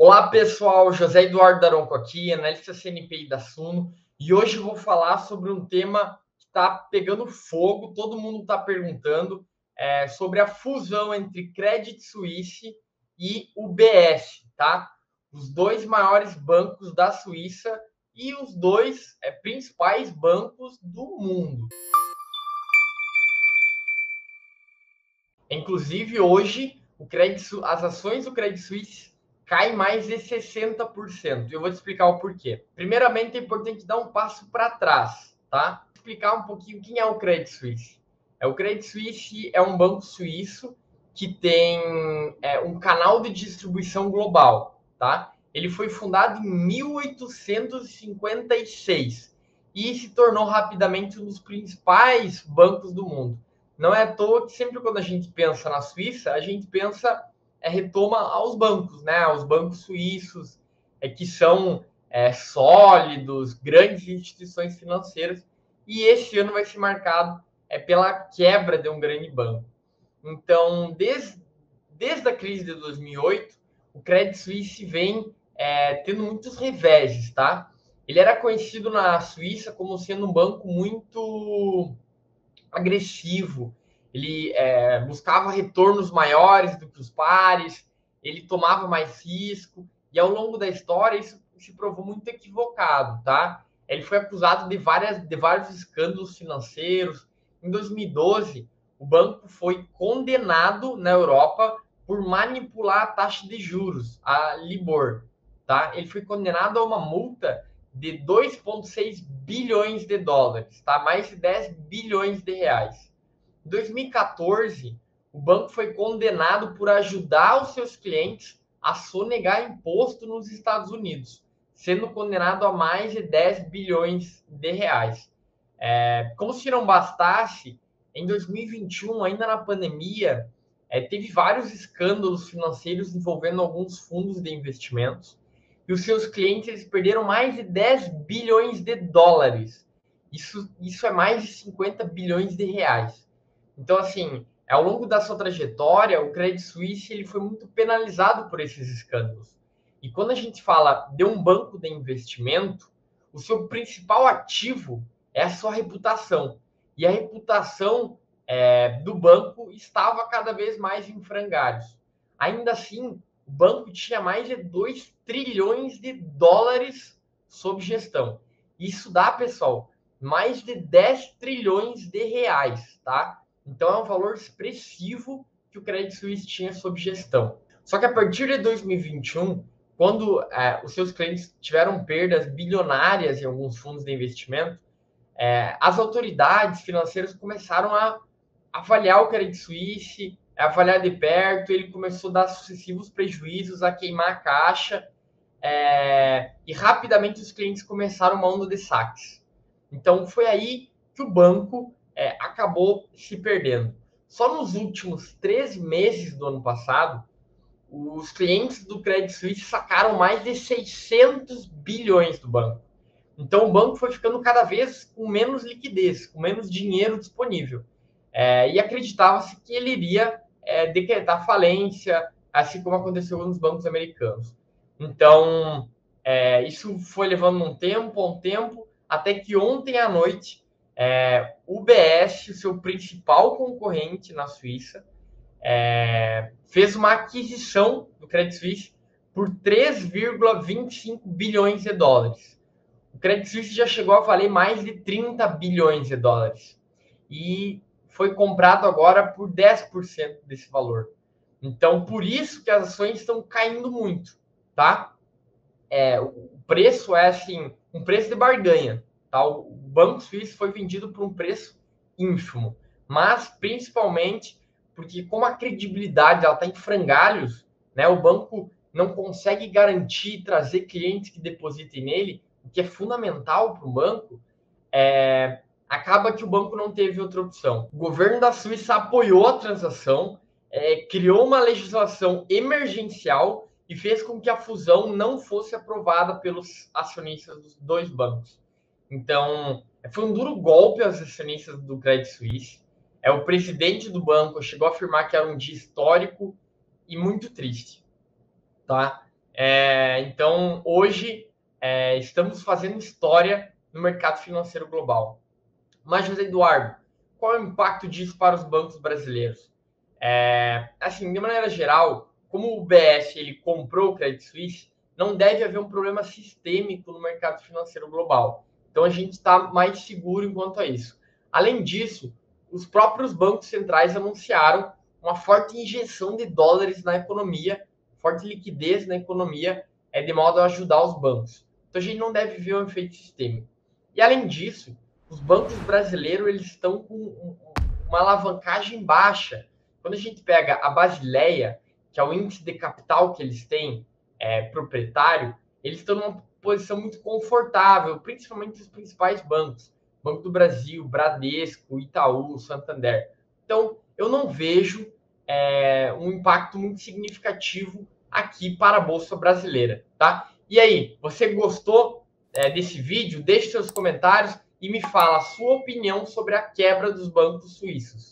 Olá pessoal, José Eduardo Daronco aqui, analista CNPI da Suno, e hoje eu vou falar sobre um tema que está pegando fogo, todo mundo está perguntando, sobre a fusão entre Credit Suisse e UBS, tá? Os dois maiores bancos da Suíça e os dois principais bancos do mundo. Inclusive, hoje, as ações do Credit Suisse caem mais de 60%. Eu vou te explicar o porquê. Primeiramente, é importante dar um passo para trás, tá? Explicar um pouquinho quem é o Credit Suisse. O Credit Suisse é um banco suíço que tem um canal de distribuição global, tá? Ele foi fundado em 1856 e se tornou rapidamente um dos principais bancos do mundo. Não é à toa que sempre quando a gente pensa na Suíça, a gente pensa, retoma aos bancos, né? Aos bancos suíços, que são sólidos, grandes instituições financeiras. E esse ano vai ser marcado pela quebra de um grande banco. Então, desde a crise de 2008, o Credit Suisse vem tendo muitos reveses, tá? Ele era conhecido na Suíça como sendo um banco muito agressivo, ele buscava retornos maiores do que os pares, ele tomava mais risco, e ao longo da história isso se provou muito equivocado, tá? Ele foi acusado de vários escândalos financeiros. Em 2012, o banco foi condenado na Europa por manipular a taxa de juros, a Libor, tá? Ele foi condenado a uma multa de 2,6 bilhões de dólares, tá? Mais de 10 bilhões de reais. Em 2014, o banco foi condenado por ajudar os seus clientes a sonegar imposto nos Estados Unidos, sendo condenado a mais de 10 bilhões de reais. Como se não bastasse, em 2021, ainda na pandemia, teve vários escândalos financeiros envolvendo alguns fundos de investimentos, e os seus clientes eles perderam mais de 10 bilhões de dólares. Isso é mais de 50 bilhões de reais. Então, assim, ao longo da sua trajetória, o Credit Suisse ele foi muito penalizado por esses escândalos. E quando a gente fala de um banco de investimento, o seu principal ativo é a sua reputação. E a reputação do banco estava cada vez mais em frangalhos. Ainda assim, o banco tinha mais de 2 trilhões de dólares sob gestão. Isso dá, pessoal, mais de 10 trilhões de reais, tá? Então é um valor expressivo que o Credit Suisse tinha sob gestão. Só que a partir de 2021, quando os seus clientes tiveram perdas bilionárias em alguns fundos de investimento, as autoridades financeiras começaram a avaliar o Credit Suisse, avaliar de perto, ele começou a dar sucessivos prejuízos, a queimar a caixa, e rapidamente os clientes começaram uma onda de saques. Então foi aí que o banco acabou se perdendo. Só nos últimos 13 meses do ano passado, os clientes do Credit Suisse sacaram mais de 600 bilhões do banco. Então o banco foi ficando cada vez com menos liquidez, com menos dinheiro disponível. E acreditava-se que ele iria decretar falência, assim como aconteceu nos bancos americanos. Então, isso foi levando um tempo, até que ontem à noite, o UBS, o seu principal concorrente na Suíça, fez uma aquisição do Credit Suisse por 3,25 bilhões de dólares. O Credit Suisse já chegou a valer mais de 30 bilhões de dólares. E foi comprado agora por 10% desse valor. Então, por isso que as ações estão caindo muito, tá? O preço é assim, um preço de barganha, tá? O Banco Suíço foi vendido por um preço ínfimo, mas principalmente porque como a credibilidade ela está em frangalhos, né? O banco não consegue garantir trazer clientes que depositem nele, o que é fundamental para o banco. Acaba que o banco não teve outra opção. O governo da Suíça apoiou a transação, criou uma legislação emergencial e fez com que a fusão não fosse aprovada pelos acionistas dos dois bancos. Então, foi um duro golpe aos acionistas do Credit Suisse. O presidente do banco chegou a afirmar que era um dia histórico e muito triste, tá? Então, hoje, estamos fazendo história no mercado financeiro global. Mas, José Eduardo, qual é o impacto disso para os bancos brasileiros? Assim, de maneira geral, como o BS ele comprou o Credit Suisse, não deve haver um problema sistêmico no mercado financeiro global. Então, a gente está mais seguro enquanto a isso. Além disso, os próprios bancos centrais anunciaram uma forte injeção de dólares na economia, forte liquidez na economia, de modo a ajudar os bancos. Então, a gente não deve ver um efeito sistêmico. E, além disso, os bancos brasileiros eles estão com uma alavancagem baixa. Quando a gente pega a Basileia, que é o índice de capital que eles têm proprietário, eles estão numa posição muito confortável, principalmente os principais bancos. Banco do Brasil, Bradesco, Itaú, Santander. Então, eu não vejo um impacto muito significativo aqui para a Bolsa Brasileira, tá? E aí, você gostou desse vídeo? Deixe seus comentários e me fala a sua opinião sobre a quebra dos bancos suíços.